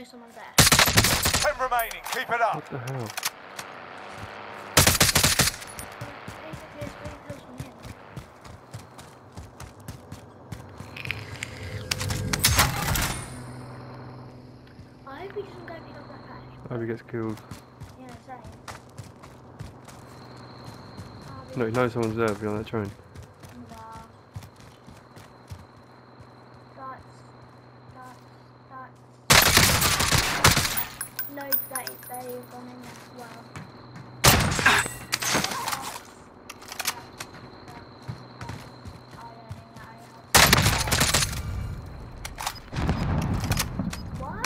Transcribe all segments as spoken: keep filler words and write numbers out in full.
know someone's there. Ten remaining, keep it up. What the hell? Basically, it's really close from him. I hope he doesn't go pick up that patch. I hope he gets killed. Yeah, same. No, he knows someone's there if you're on that train. Nah. That's, that's, that's. No, that is, they've gone in as well. What?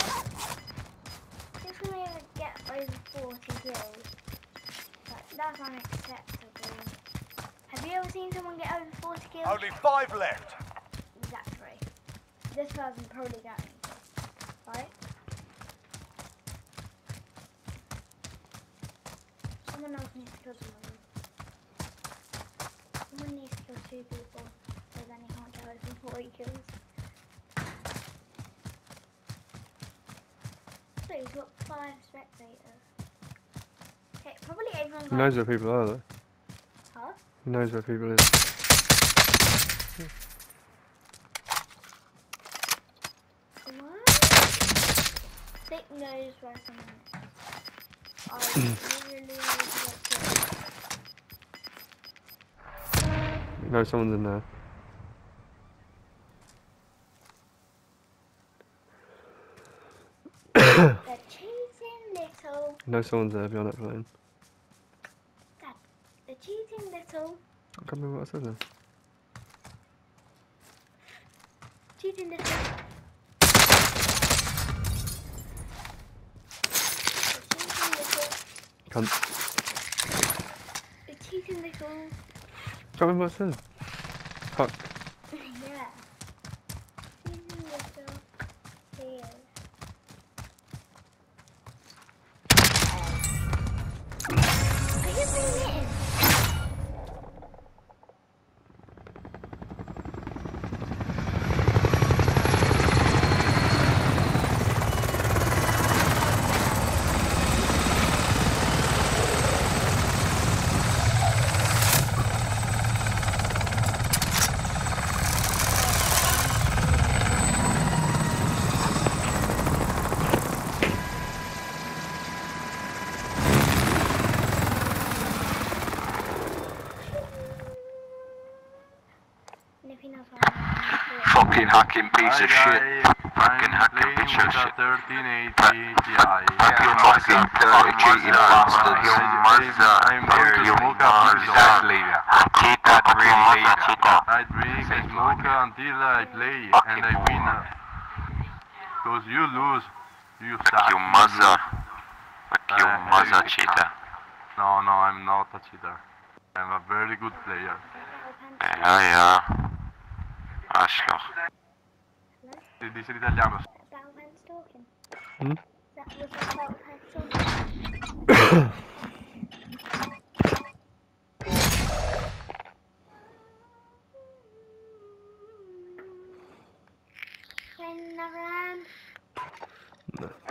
If we ever get over forty kills, that, that's unacceptable. Have you ever seen someone get over forty kills? Only five left. Exactly. This person probably going to, right? Someone else needs to kill someone. Someone needs to kill two people, so then he can't get over forty kills. So he's got five spectators. Okay, probably everyone's He knows where people are though. Huh? He knows where people is. What? Thick knows where someone is. I really need to get killed. He knows someone's in there. The cheating little. He knows someone's there beyond that plane. Dad, the cheating little. I can't remember what I said then. Cheating little. The cheating little. Can't, The cheating little. can't remember what I said. Fuck. Yeah. Cheating little. He is. Are you bringing it in? And if he knows how I'm Fucking hacking piece of shit. Fucking hacking piece of shit. thirteen eighty Ti. Fuck you fucking dirty cheating bastard. You mother. I'm going to You smoke a mother leader. Cheetah really leader. I drink, I smoke until I play and I win. Because you lose, you suck. You mother. Fuck you mother cheetah. No, no, I'm not a cheater. I'm a very good player. Ja, ja. Arschloch. Si dice l'italiano. Battlepan's talking. Hmm? That was what Battlepan's talking. When I ran. No.